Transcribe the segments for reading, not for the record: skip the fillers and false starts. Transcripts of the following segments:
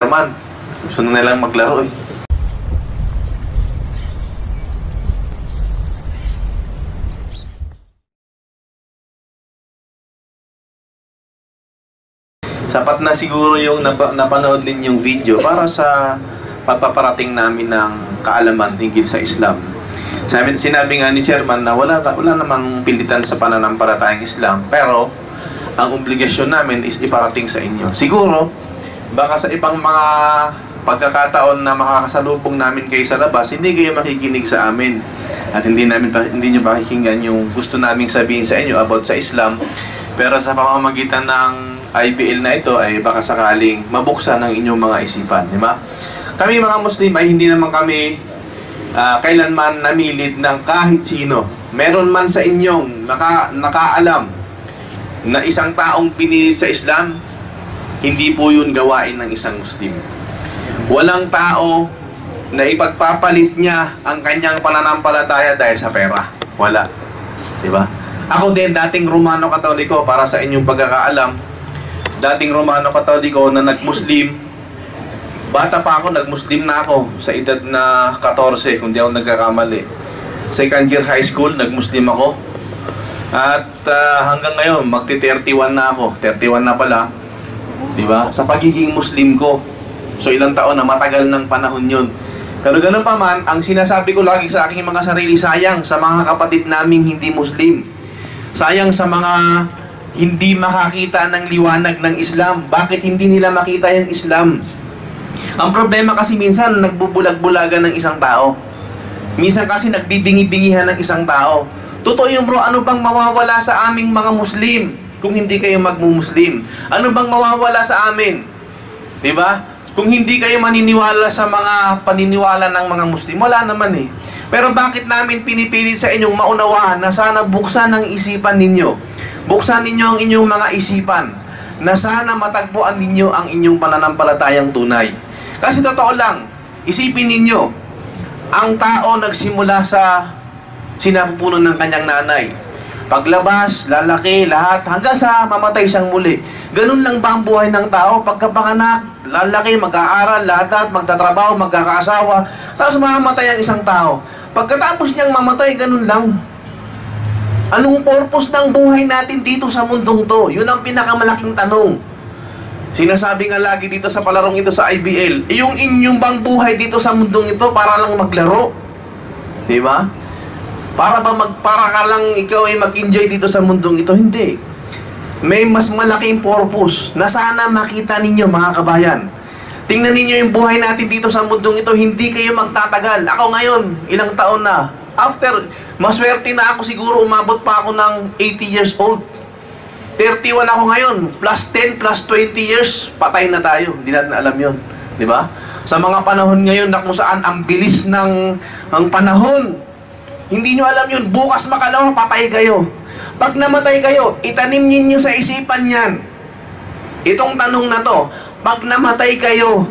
naman. Gusto na nilang maglaro eh. Sapat na siguro yung napanood ninyong video para sa pagpaparating namin ng kaalaman tingkil sa Islam. Sinabi nga ni Chairman na wala namang pilitan sa pananampalatayang Islam, pero ang obligasyon namin is iparating sa inyo. Siguro, baka sa ibang mga pagkakataon na makakasalubong namin kayo sa labas, hindi kayo makikinig sa amin. At hindi nyo pakikinggan yung gusto naming sabihin sa inyo about sa Islam. Pero sa pamamagitan ng IBL na ito ay baka sakaling mabuksan ang inyong mga isipan, di ba? Kami mga Muslim ay hindi naman kami kailanman namilid ng kahit sino. Meron man sa inyong nakaalam na isang taong pinilit sa Islam, hindi po yun gawain ng isang Muslim. Walang tao na ipagpapalit niya ang kanyang pananampalataya dahil sa pera. Wala. Di ba? Ako din, dating Romano Katoliko, para sa inyong pagkakaalam, dating Romano Katoliko na nag-Muslim, bata pa ako, nag-Muslim na ako sa edad na 14, kung di ako nagkakamali. Second year high school, nag-Muslim ako. At hanggang ngayon, magti-31 na ako. 31 na pala. Diba? Sa pagiging Muslim ko. So ilang taon na, matagal ng panahon yun. Pero ganun pa man, ang sinasabi ko lagi sa aking mga sarili, sayang sa mga kapatid naming hindi Muslim. Sayang sa mga hindi makakita ng liwanag ng Islam. Bakit hindi nila makita yung Islam? Ang problema kasi minsan, nagbubulag-bulagan ng isang tao. Minsan kasi nagbibingi-bingihan ng isang tao. Totoo yung bro, ano bang mawawala sa aming mga Muslim kung hindi kayo magmu-Muslim? Ano bang mawawala sa amin? Diba? Kung hindi kayo maniniwala sa mga paniniwala ng mga Muslim, wala naman eh. Pero bakit namin pinipilit sa inyong maunawaan na sana buksan ang isipan ninyo? Buksan ninyo ang inyong mga isipan na sana matagpuan ninyo ang inyong pananampalatayang tunay. Kasi totoo lang, isipin ninyo, ang tao nagsimula sa sinapupunan ng kanyang nanay. Paglabas, lalaki, lahat, hanggang sa mamatay siyang muli. Ganun lang ba ang buhay ng tao? Pagkapanganak, lalaki, mag-aaral, lahat, magtatrabaho, magkakaasawa, tapos mamamatay ang isang tao. Pagkatapos niyang mamatay, ganun lang. Anong purpose ng buhay natin dito sa mundong to? Yun ang pinakamalaking tanong. Sinasabi nga lagi dito sa palarong ito sa IBL, yung inyong bang buhay dito sa mundong ito para lang maglaro? Di ba? Para ka lang ikaw ay mag-enjoy dito sa mundong ito? Hindi. May mas malaking purpose na sana makita ninyo mga kabayan. Tingnan ninyo yung buhay natin dito sa mundong ito, hindi kayo magtatagal. Ako ngayon, ilang taon na. After, maswerte na ako siguro, umabot pa ako ng 80 years old. 31 ako ngayon, plus 10, plus 20 years, patay na tayo. Hindi natin alam yun. Di ba? Sa mga panahon ngayon na kung saan ang bilis ng panahon, hindi nyo alam yun. Bukas makalawa, patay kayo. Pag namatay kayo, itanim ninyo sa isipan yan. Itong tanong na to, pag namatay kayo,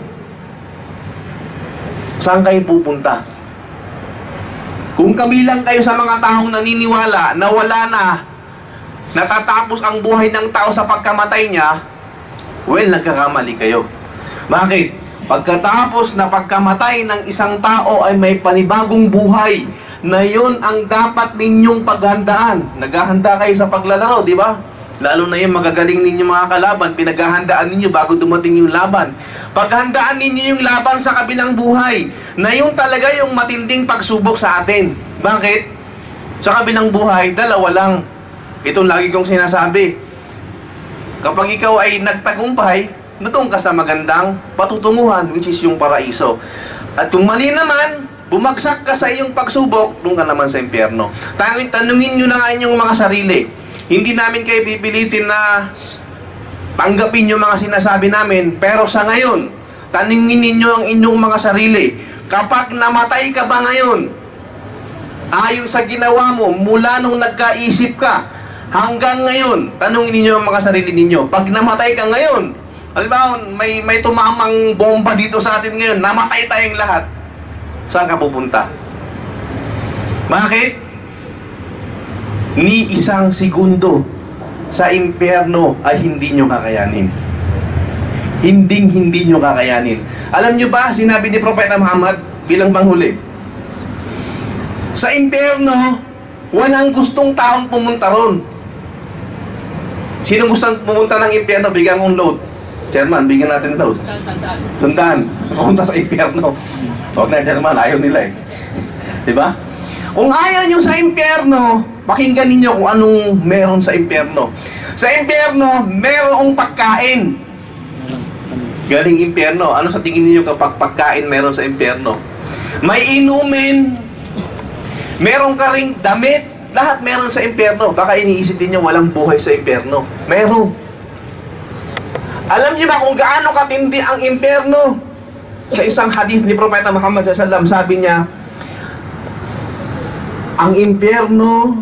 saan kayo pupunta? Kung kabilang kayo sa mga taong naniniwala na wala na, natatapos ang buhay ng tao sa pagkamatay niya, well, nagkakamali kayo. Bakit? Pagkatapos na pagkamatay ng isang tao ay may panibagong buhay na yun ang dapat ninyong paghandaan. Naghahanda kayo sa paglalaro, di ba? Lalo na yung magagaling ninyo mga kalaban, pinaghahandaan ninyo bago dumating yung laban. Paghandaan ninyo yung laban sa kabilang buhay, na yun talaga yung matinding pagsubok sa atin. Bakit? Sa kabilang buhay, dalawa lang. Itong lagi kong sinasabi. Kapag ikaw ay nagtagumpay, doon ka sa magandang patutunguhan, which is yung paraiso. At kung mali naman, bumagsak ka sa iyong pagsubok, doon ka naman sa impyerno. Tanungin nyo na nga inyong mga sarili. Hindi namin kayo pipilitin na tanggapin yung mga sinasabi namin, pero sa ngayon, tanungin ninyo ang inyong mga sarili. Kapag namatay ka ba ngayon, ayon sa ginawa mo, mula nung nagkaisip ka, hanggang ngayon, tanungin ninyo ang mga sarili ninyo. Pag namatay ka ngayon, halimbawa, may tumamang bomba dito sa atin ngayon, namatay tayong lahat. Saan ka pupunta? Bakit? Ni isang segundo sa impyerno ay hindi nyo kakayanin. Hinding-hindi nyo kakayanin. Alam nyo ba, sinabi ni Propeta Muhammad bilang panghuli, sa impyerno, walang gustong taong pumunta ron. Sino gustong pumunta ng impyerno? Bigyan mong load. Chairman, bigyan natin load. Sundaan. Pumunta sa impyerno. Huwag na, Chairman. Ayaw nila eh. Diba? Kung ayaw nyo sa impyerno, pakinggan ninyo kung anong meron sa impyerno. Sa impyerno, merong pagkain. Galing impyerno. Ano sa tingin niyo kapag pagkain meron sa impyerno? May inumin, meron ka ring damit, lahat meron sa impyerno. Baka iniisip niyo walang buhay sa impyerno. Meron. Alam niyo ba kung gaano katindi ang impyerno? Sa isang hadith ni Propeta Muhammad SAW, sabi niya, ang impyerno,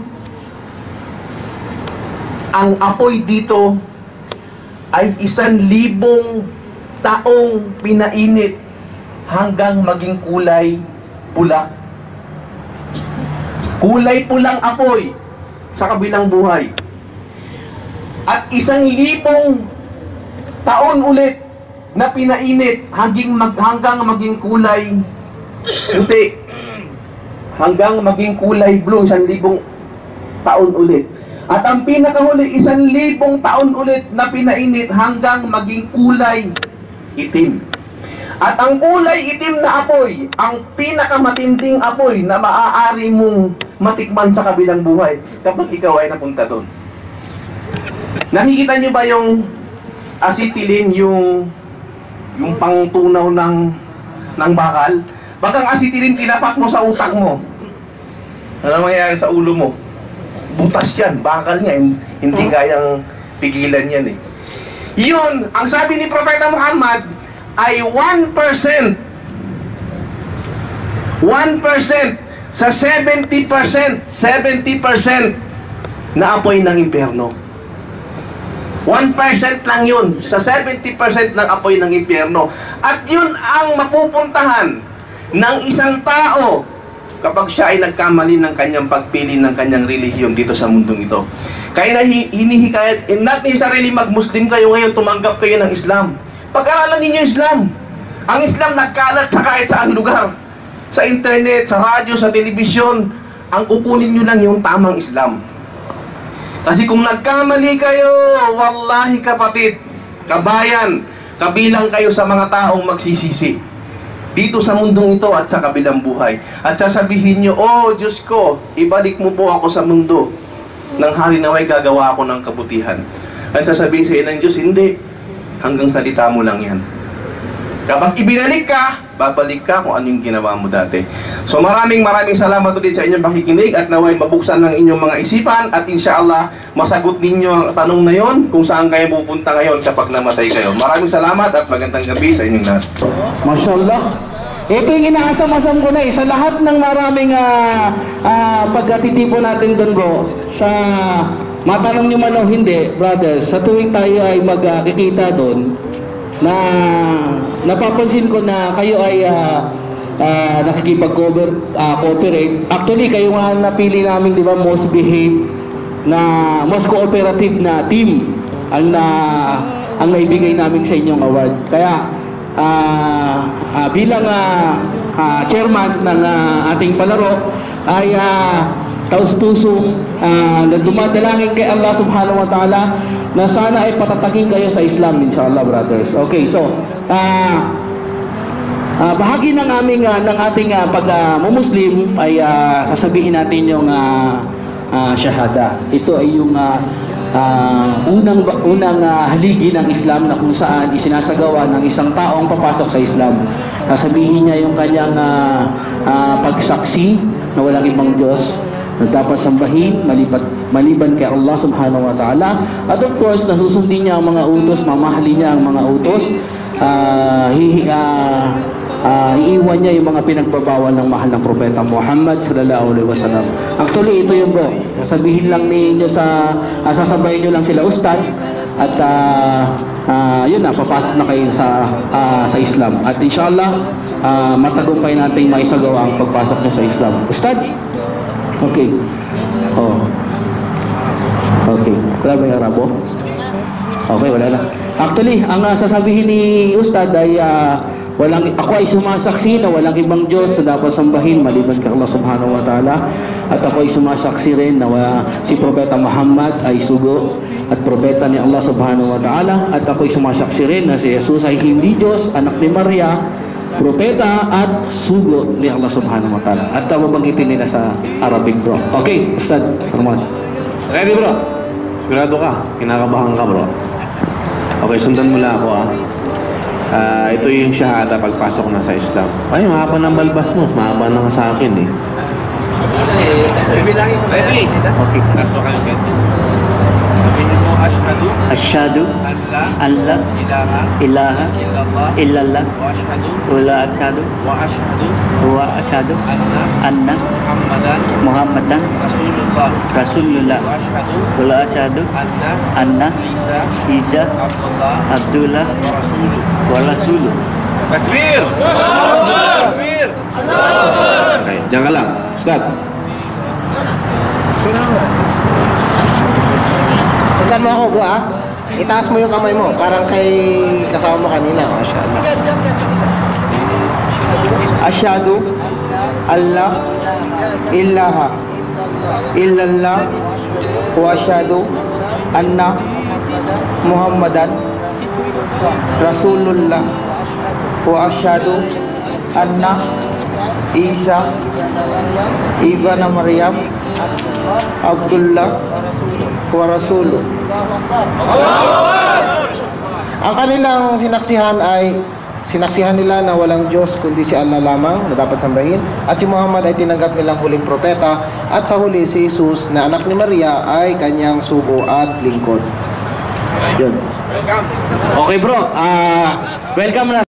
ang apoy dito ay 1,000 taong pinainit hanggang maging kulay pula. Kulay pulang apoy sa kabilang buhay. At 1,000 taon ulit na pinainit hanggang maging kulay puti. Hanggang maging kulay blue, 1,000 taon ulit. At ang pinakahuli, 1,000 taon ulit na pinainit hanggang maging kulay itim. At ang kulay itim na apoy, ang pinakamatinding apoy na maaari mong matikman sa kabilang buhay kapag ikaw ay napunta doon. Nakikita niyo ba yung acetylene, yung pangtunaw ng bakal? Pag ang acetylene tinapak mo sa utak mo, ano mangyayari sa ulo mo? Butas yan, bakal niya, hindi kayang pigilan yan eh. Yun, ang sabi ni Propeta Muhammad ay 1%. 1% sa 70% na apoy ng impyerno. 1% lang yun sa 70% ng apoy ng impyerno. At yun ang mapupuntahan ng isang tao kapag siya ay nagkamali ng kanyang pagpili ng kanyang relihiyon dito sa mundong ito. Kaya na hinihikayat, not necessarily mag-Muslim kayo ngayon, tumanggap kayo ng Islam. Pag-aralan ninyo Islam. Ang Islam nagkalat sa kahit saang lugar. Sa internet, sa radyo, sa telebisyon. Ang kukunin nyo lang yung tamang Islam. Kasi kung nagkamali kayo, wallahi kapatid, kabayan, kabilang kayo sa mga taong magsisisi. Dito sa mundong ito at sa kabilang buhay. At sasabihin nyo, oh Diyos ko, ibalik mo po ako sa mundo. Nang hari naway gagawa ako ng kabutihan. At sasabihin sa ng Diyos, hindi. Hanggang salita mo lang yan. Kapag ibinalik ka, babalik ka kung ano yung ginawa mo dati. So maraming salamat ulit sa inyong pakikinig at naway mabuksan ng inyong mga isipan at inshallah masagot ninyo ang tanong na yon kung saan kayo pupunta ngayon kapag namatay kayo. Maraming salamat at magandang gabi sa inyong lahat. Mashallah. Ito yung inaasam-asam ko na eh. Sa lahat ng maraming pagkatitipo natin doon bro, sa matanong nyo man o hindi, brothers, sa tuwing tayo ay magkikita doon, na napapansin ko na kayo ay nakikipag-cooperate. Actually, kayo nga napili namin, di ba, most behave na most cooperative na team ang naibigay namin sa inyong award. Kaya bilang chairman ng ating palaro ay taus-pusong dumadalangin kay Allah subhanahu wa ta'ala na sana ay patatakin kayo sa Islam, inshallah, brothers. Okay, so bahagi ng aming ng ating pag-muslim ay sasabihin natin yung shahada. Ito ay yung unang haligi ng Islam na kung saan isinasagawa ng isang taong papasok sa Islam. Sasabihin niya yung kanyang pagsaksi na walang ibang Diyos na dapat sambahin maliban kay Allah subhanahu wa ta'ala. At of course, nasusundin niya ang mga utos, mamahalin niya ang mga utos, iiwan niya yung mga pinagbabawal ng mahal ng Propeta Muhammad sallallahu alaihi wasallam. Actually, ito yung bro. Sabihin lang ninyo sasabayin nyo lang sila ustad at yun na, papasok na kayo sa Islam. At inshallah, matagumpay natin maisagawa ang pagpasok nyo sa Islam. Ustad? Okay. Oh. Okay. Wala ba yung Arabo? Okay, wala na. Actually, ang sasabihin ni Ustad ay ako ay sumasaksi na walang ibang Diyos na dapat sambahin maliban kay Allah subhanahu wa ta'ala. At ako ay sumasaksi rin na si Propeta Muhammad ay sugo at propeta ni Allah subhanahu wa ta'ala. At ako ay sumasaksi rin na si Jesus ay hindi Diyos, anak ni Maria, propeta at sugo ni Allah subhanahu wa ta'ala. At mabanggitin nila sa Arabic, bro. Okay, Ustad, Arman. Ready, bro? Sigurado ka? Kinakabahan ka, bro? Okay, sundan mo lang ako, ito yung shahada pagpasok na sa Islam. Ay, mahaba ng balbas mo. Mahaba na sa akin, eh. Ready? Okay, last mo kayo, guys. Asyhadu an la ilaha illallah wa asyhadu anna Muhammadan Rasulullah wa asyhadu anna Isa Abdullah wa rasuluh. Takbir! Takbir! Okay, diyan ka lang. Start. Tignan mo ako, bro, itaas mo yung kamay mo. Parang kay kasama mo kanina. Asyhadu alla ilaha illallah wa asyhadu anna Muhammadan Rasulullah wa asyhadu anna Isa ibn Maryam Abdullah wa Rasuluh. Ang kanilang sinaksihan nila na walang Diyos kundi si Allah lamang na dapat sambahin, at si Muhammad ay tinanggap nilang huling propeta, at sa huli si Jesus na anak ni Maria ay kanyang sugo at lingkod. Yun. Okay, bro. Welcome na.